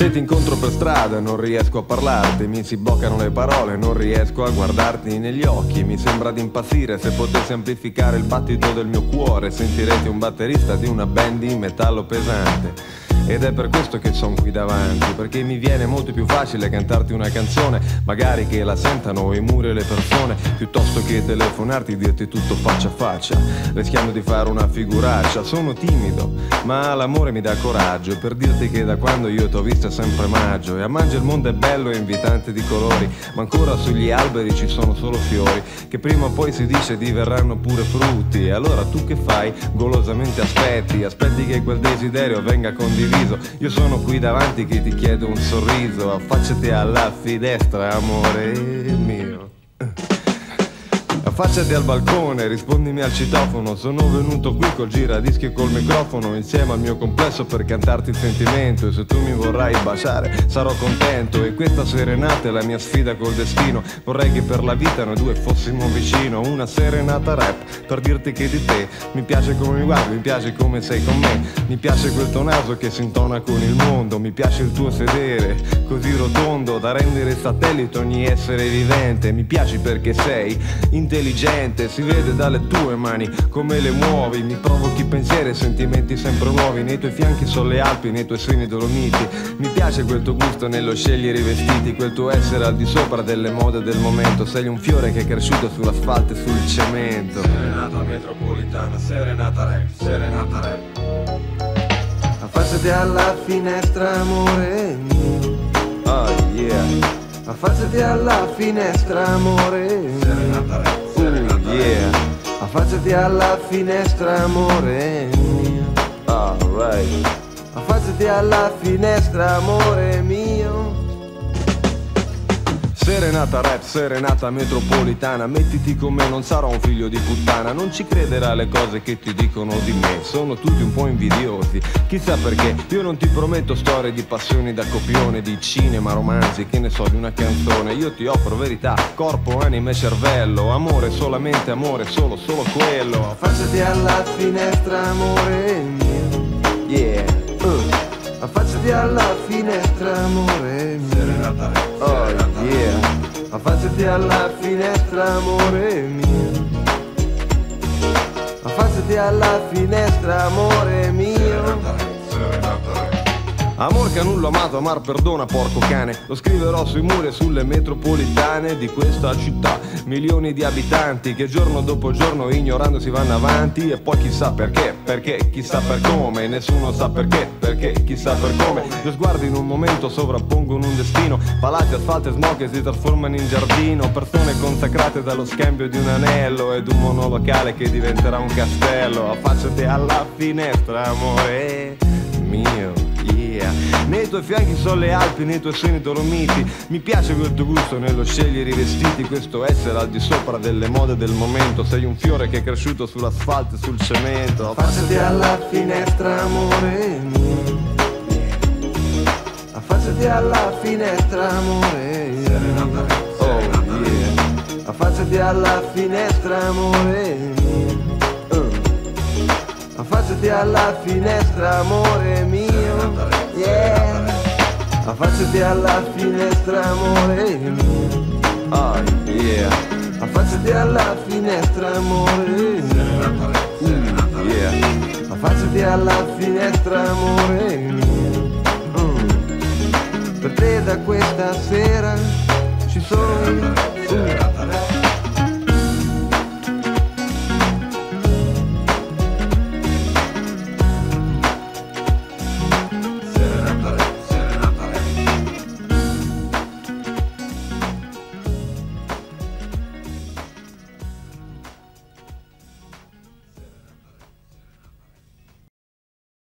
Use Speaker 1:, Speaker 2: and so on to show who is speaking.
Speaker 1: Se ti incontro per strada non riesco a parlarti, mi si bloccano le parole, non riesco a guardarti negli occhi. Mi sembra di impazzire, se potessi amplificare il battito del mio cuore sentirete un batterista di una band di metallo pesante. Ed è per questo che sono qui davanti, perché mi viene molto più facile cantarti una canzone, magari che la sentano i muri e le persone, piuttosto che telefonarti e dirti tutto faccia a faccia, rischiando di fare una figuraccia. Sono timido, ma l'amore mi dà coraggio, per dirti che da quando io t'ho visto è sempre maggio, e a maggio il mondo è bello e invitante di colori, ma ancora sugli alberi ci sono solo fiori, che prima o poi si dice diverranno pure frutti. E allora tu che fai? Golosamente aspetti che quel desiderio venga condiviso. Io sono qui davanti che ti chiedo un sorriso, affacciati alla finestra, amore mio. Affacciati al balcone, rispondimi al citofono. Sono venuto qui col giradischi e col microfono, insieme al mio complesso per cantarti il sentimento. E se tu mi vorrai baciare sarò contento. E questa serenata è la mia sfida col destino. Vorrei che per la vita noi due fossimo vicino. Una serenata rap per dirti che di te mi piace come mi guardi, mi piace come sei con me. Mi piace quel tuo naso che si intona con il mondo. Mi piace il tuo sedere così rotondo da rendere satellite ogni essere vivente. Mi piaci perché sei intelligente, si vede dalle tue mani come le muovi. Mi provochi pensieri e sentimenti sempre nuovi. Nei tuoi fianchi sono le Alpi, nei tuoi seni Dolomiti. Mi piace quel tuo gusto nello scegliere i vestiti, quel tuo essere al di sopra delle mode del momento. Sei un fiore che è cresciuto sull'asfalto e sul cemento.
Speaker 2: Serenata metropolitana, serenata rap, serenata rap.
Speaker 3: Affacciati alla finestra, amore mio.
Speaker 1: Oh yeah.
Speaker 3: Affacciati alla finestra, amore mio.
Speaker 2: Serenata rap, serenata
Speaker 1: Yeah.
Speaker 3: Affacciati alla finestra, amore mio.
Speaker 1: Alright.
Speaker 3: Affacciati alla finestra, amore mio.
Speaker 1: Serenata rap, serenata metropolitana. Mettiti con me, non sarò un figlio di puttana. Non ci crederà alle cose che ti dicono di me, sono tutti un po' invidiosi. Chissà perché, io non ti prometto storie di passioni da copione, di cinema, romanzi, che ne so, di una canzone. Io ti offro verità, corpo, anima e cervello. Amore, solamente amore, solo quello.
Speaker 3: Affacciati alla finestra, amore mio.
Speaker 1: Yeah.
Speaker 3: Affacciati alla finestra, amore mio.
Speaker 2: Serenata rap,
Speaker 1: Oh
Speaker 2: serenata
Speaker 1: yeah.
Speaker 3: Affacciati alla finestra, amore mio. Affacciati alla finestra, amore mio.
Speaker 2: serenata rap, serenata rap.
Speaker 1: Amor che a nulla amato, amar perdona, porco cane. Lo scriverò sui muri e sulle metropolitane di questa città. Milioni di abitanti che giorno dopo giorno ignorando si vanno avanti. E poi chissà perché chissà per come. Nessuno sa perché chissà per come. Due sguardi in un momento sovrappongono un destino. Palazzi, asfalto e smog che si trasformano in giardino. Persone consacrate dallo scambio di un anello ed un monolocale che diventerà un castello. Affacciati alla finestra, amore mio. Yeah. Nei tuoi fianchi sono le Alpi, nei tuoi seni Dolomiti. Mi piace quel tuo gusto nello scegliere i vestiti, questo essere al di sopra delle mode del momento. Sei un fiore che è cresciuto sull'asfalto e sul cemento.
Speaker 3: Affacciati alla finestra, amore mio. Affacciati alla finestra, amore mio.
Speaker 2: Serenata rap,
Speaker 1: Oh
Speaker 2: serenata rap.
Speaker 1: yeah.
Speaker 3: Affacciati alla finestra, amore mio. Affacciati alla finestra, amore mio. Yeah. Affacciati alla finestra, amore mio.
Speaker 1: Oh yeah.
Speaker 3: Affacciati alla finestra, amore mio.
Speaker 2: Serenata rap, serenata rap.
Speaker 1: Yeah.
Speaker 3: Affacciati alla finestra, amore mio. Per te da questa sera ci sono io.
Speaker 2: Serenata rap,